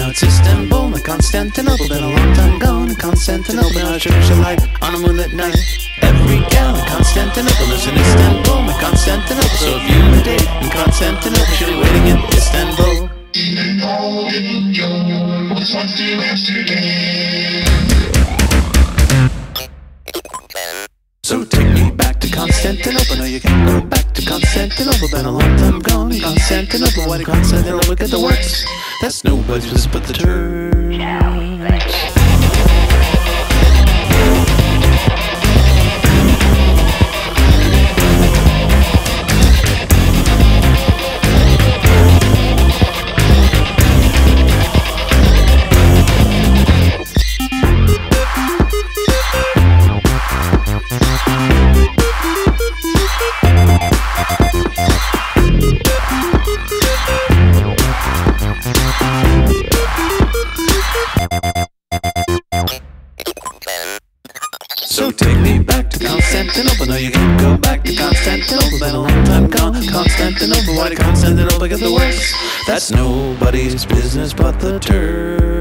now it's Istanbul, not Constantinople. Been a long time gone in Constantinople. Now I cherish a life on a moonlit night. Every gal in Constantinople lives in Istanbul, not Constantinople. So if you a date in Constantinople, she'll be waiting in Istanbul. So take me back to Constantinople. No, you can't go back to Constantinople. Been a long time gone in Constantinople. Why did Constantinople get the works? That's nobody's business but the Turks. So take me back to Constantinople. No, you can't go back to Constantinople. Been a long time gone, Constantinople. Why did Constantinople get the works? That's nobody's business but the Turks.